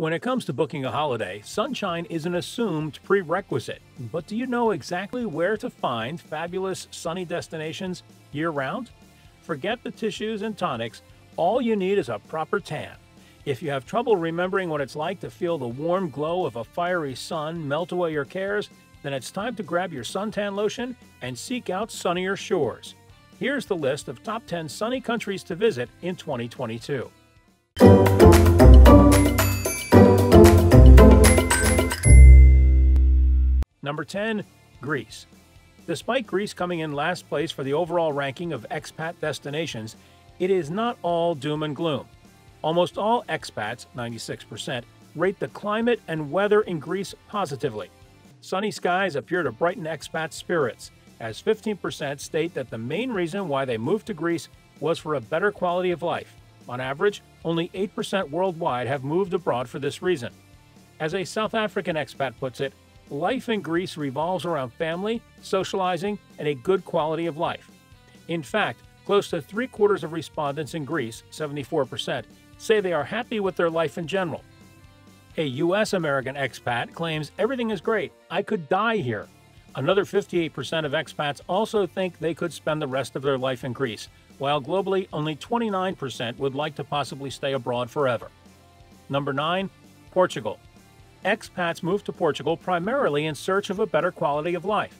When it comes to booking a holiday, sunshine is an assumed prerequisite. But do you know exactly where to find fabulous sunny destinations year-round? Forget the tissues and tonics. All you need is a proper tan. If you have trouble remembering what it's like to feel the warm glow of a fiery sun melt away your cares, then it's time to grab your suntan lotion and seek out sunnier shores. Here's the list of top 10 sunny countries to visit in 2022. Number 10. Greece. Despite Greece coming in last place for the overall ranking of expat destinations, it is not all doom and gloom. Almost all expats, 96%, rate the climate and weather in Greece positively. Sunny skies appear to brighten expats' spirits, as 15% state that the main reason why they moved to Greece was for a better quality of life. On average, only 8% worldwide have moved abroad for this reason. As a South African expat puts it, life in Greece revolves around family, socializing, and a good quality of life. In fact, close to three-quarters of respondents in Greece, 74%, say they are happy with their life in general. A U.S.-American expat claims everything is great, I could die here. Another 58% of expats also think they could spend the rest of their life in Greece, while globally only 29% would like to possibly stay abroad forever. Number 9. Portugal. Expats move to Portugal primarily in search of a better quality of life.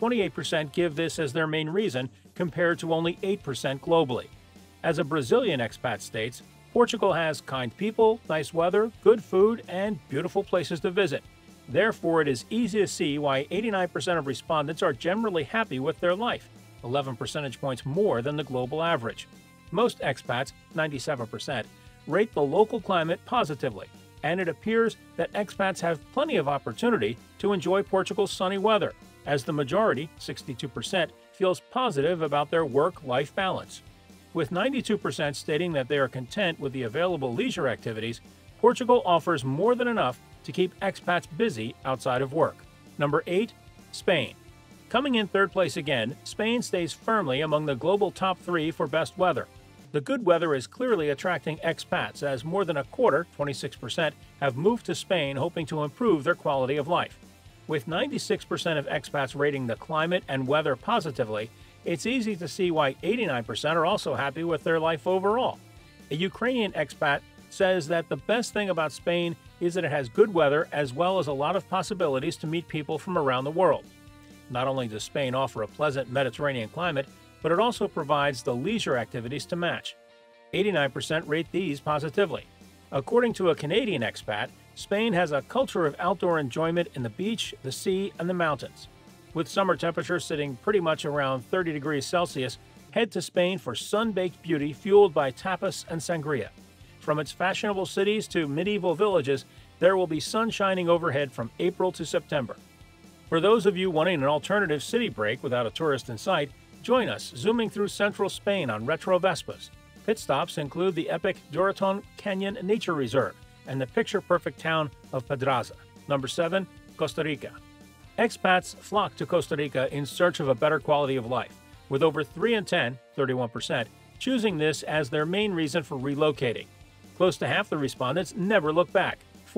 28% give this as their main reason, compared to only 8% globally. As a Brazilian expat states, Portugal has kind people, nice weather, good food, and beautiful places to visit. Therefore, it is easy to see why 89% of respondents are generally happy with their life, 11 percentage points more than the global average. Most expats, 97%, rate the local climate positively, and it appears that expats have plenty of opportunity to enjoy Portugal's sunny weather, as the majority, 62%, feels positive about their work-life balance. With 92% stating that they are content with the available leisure activities, Portugal offers more than enough to keep expats busy outside of work. Number 8. Spain. Coming in third place again, Spain stays firmly among the global top 3 for best weather. The good weather is clearly attracting expats, as more than a quarter, 26%, have moved to Spain hoping to improve their quality of life. With 96% of expats rating the climate and weather positively, it's easy to see why 89% are also happy with their life overall. A Ukrainian expat says that the best thing about Spain is that it has good weather as well as a lot of possibilities to meet people from around the world. Not only does Spain offer a pleasant Mediterranean climate, but it also provides the leisure activities to match. 89% rate these positively. According to a Canadian expat, Spain has a culture of outdoor enjoyment in the beach, the sea, and the mountains. With summer temperatures sitting pretty much around 30 degrees Celsius, head to Spain for sun-baked beauty fueled by tapas and sangria. From its fashionable cities to medieval villages, there will be sun shining overhead from April to September. For those of you wanting an alternative city break without a tourist in sight, join us zooming through central Spain on retro Vespas. Pit stops include the epic Duraton Canyon Nature Reserve and the picture-perfect town of Pedraza. Number 7. Costa Rica. Expats flock to Costa Rica in search of a better quality of life, with over 3 in 10, 31%, choosing this as their main reason for relocating. Close to half the respondents never look back.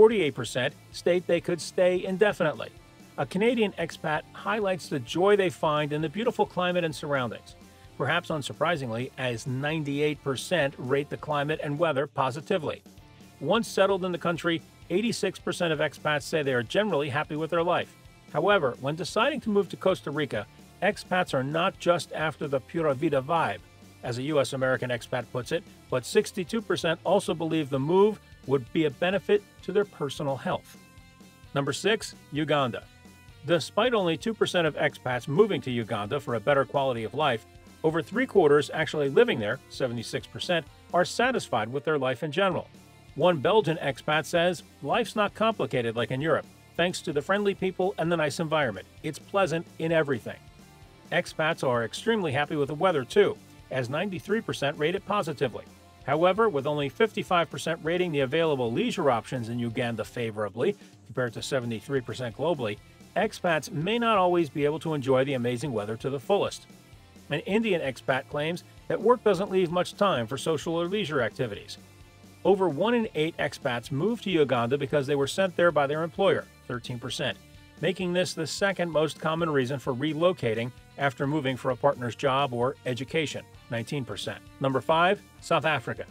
48% state they could stay indefinitely. A Canadian expat highlights the joy they find in the beautiful climate and surroundings. Perhaps unsurprisingly, as 98% rate the climate and weather positively. Once settled in the country, 86% of expats say they are generally happy with their life. However, when deciding to move to Costa Rica, expats are not just after the pura vida vibe, as a U.S.-American expat puts it, but 62% also believe the move would be a benefit to their personal health. Number 6. Uganda. Despite only 2% of expats moving to Uganda for a better quality of life, over three-quarters actually living there, 76%, are satisfied with their life in general. One Belgian expat says, "Life's not complicated like in Europe, thanks to the friendly people and the nice environment. It's pleasant in everything." Expats are extremely happy with the weather too, as 93% rate it positively. However, with only 55% rating the available leisure options in Uganda favorably, compared to 73% globally, expats may not always be able to enjoy the amazing weather to the fullest. An Indian expat claims that work doesn't leave much time for social or leisure activities. Over 1 in 8 expats moved to Uganda because they were sent there by their employer, 13%, making this the second most common reason for relocating after moving for a partner's job or education, 19%. Number 5. South Africa.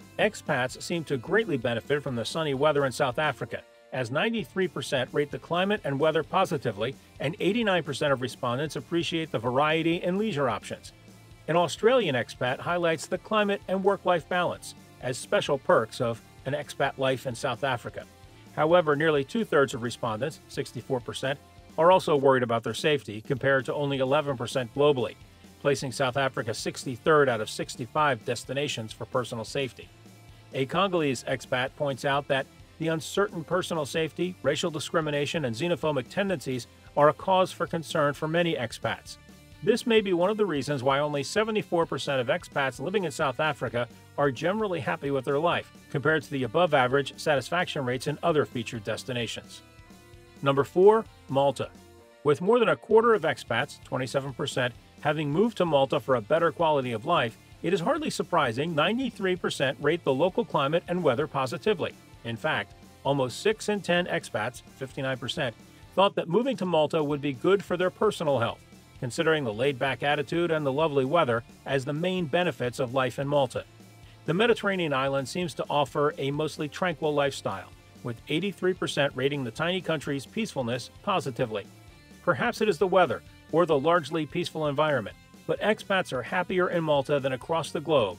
Expats seem to greatly benefit from the sunny weather in South Africa, as 93% rate the climate and weather positively, and 89% of respondents appreciate the variety and leisure options. An Australian expat highlights the climate and work-life balance as special perks of an expat life in South Africa. However, nearly two-thirds of respondents, 64%, are also worried about their safety, compared to only 11% globally, placing South Africa 63rd out of 65 destinations for personal safety. A Congolese expat points out that the uncertain personal safety, racial discrimination, and xenophobic tendencies are a cause for concern for many expats. This may be one of the reasons why only 74% of expats living in South Africa are generally happy with their life, compared to the above-average satisfaction rates in other featured destinations. Number 4. Malta. With more than a quarter of expats, 27%, having moved to Malta for a better quality of life, it is hardly surprising 93% rate the local climate and weather positively. In fact, almost 6 in 10 expats, 59%, thought that moving to Malta would be good for their personal health, considering the laid-back attitude and the lovely weather as the main benefits of life in Malta. The Mediterranean island seems to offer a mostly tranquil lifestyle, with 83% rating the tiny country's peacefulness positively. Perhaps it is the weather or the largely peaceful environment, but expats are happier in Malta than across the globe,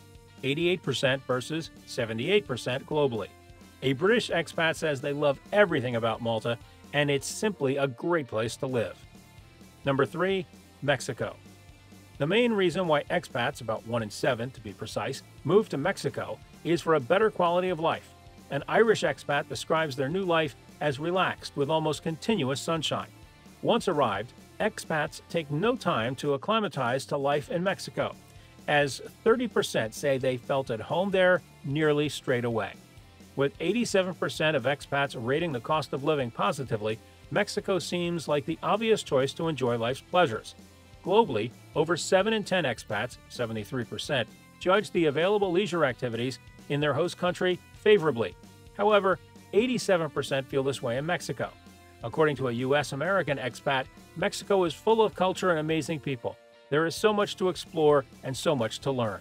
88% versus 78% globally. A British expat says they love everything about Malta, and it's simply a great place to live. Number 3. Mexico. The main reason why expats, about 1 in 7 to be precise, move to Mexico is for a better quality of life. An Irish expat describes their new life as relaxed with almost continuous sunshine. Once arrived, expats take no time to acclimatize to life in Mexico, as 30% say they felt at home there nearly straight away. With 87% of expats rating the cost of living positively, Mexico seems like the obvious choice to enjoy life's pleasures. Globally, over 7 in 10 expats, 73%, judge the available leisure activities in their host country favorably. However, 87% feel this way in Mexico. According to a U.S.-American expat, Mexico is full of culture and amazing people. There is so much to explore and so much to learn.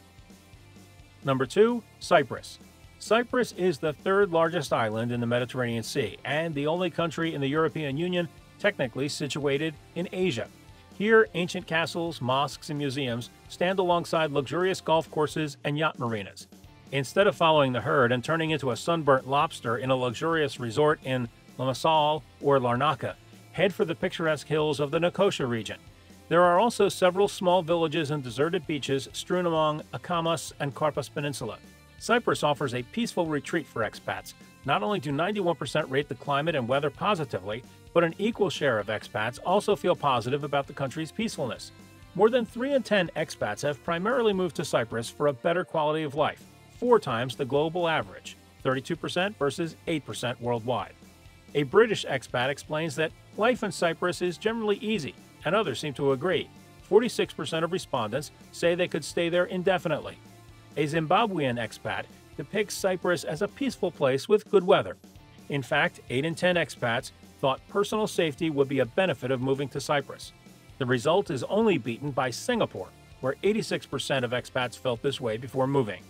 Number 2. Cyprus. Cyprus is the third largest island in the Mediterranean Sea and the only country in the European Union technically situated in Asia. Here, ancient castles, mosques, and museums stand alongside luxurious golf courses and yacht marinas. Instead of following the herd and turning into a sunburnt lobster in a luxurious resort in Limassol or Larnaca, head for the picturesque hills of the Nicosia region. There are also several small villages and deserted beaches strewn among Akamas and Karpas Peninsula. Cyprus offers a peaceful retreat for expats. Not only do 91% rate the climate and weather positively, but an equal share of expats also feel positive about the country's peacefulness. More than 3 in 10 expats have primarily moved to Cyprus for a better quality of life, 4 times the global average, 32% versus 8% worldwide. A British expat explains that life in Cyprus is generally easy, and others seem to agree. 46% of respondents say they could stay there indefinitely. A Zimbabwean expat depicts Cyprus as a peaceful place with good weather. In fact, 8 in 10 expats thought personal safety would be a benefit of moving to Cyprus. The result is only beaten by Singapore, where 86% of expats felt this way before moving.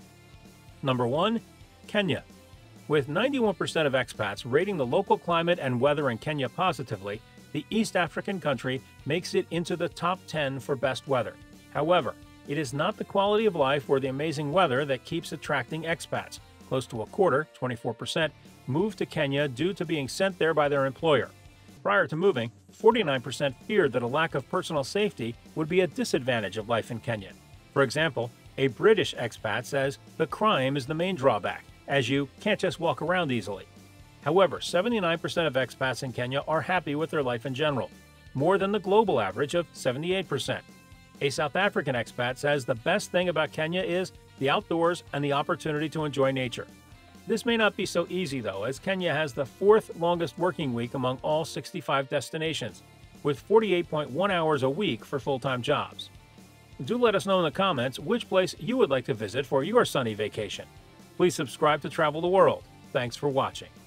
Number 1. Kenya. With 91% of expats rating the local climate and weather in Kenya positively, the East African country makes it into the top 10 for best weather. However, it is not the quality of life or the amazing weather that keeps attracting expats. Close to a quarter, 24%, moved to Kenya due to being sent there by their employer. Prior to moving, 49% feared that a lack of personal safety would be a disadvantage of life in Kenya. For example, a British expat says the crime is the main drawback, as you can't just walk around easily. However, 79% of expats in Kenya are happy with their life in general, more than the global average of 78%. A South African expat says the best thing about Kenya is the outdoors and the opportunity to enjoy nature. This may not be so easy, though, as Kenya has the 4th longest working week among all 65 destinations, with 48.1 hours a week for full-time jobs. Do let us know in the comments which place you would like to visit for your sunny vacation. Please subscribe to Travel the World. Thanks for watching.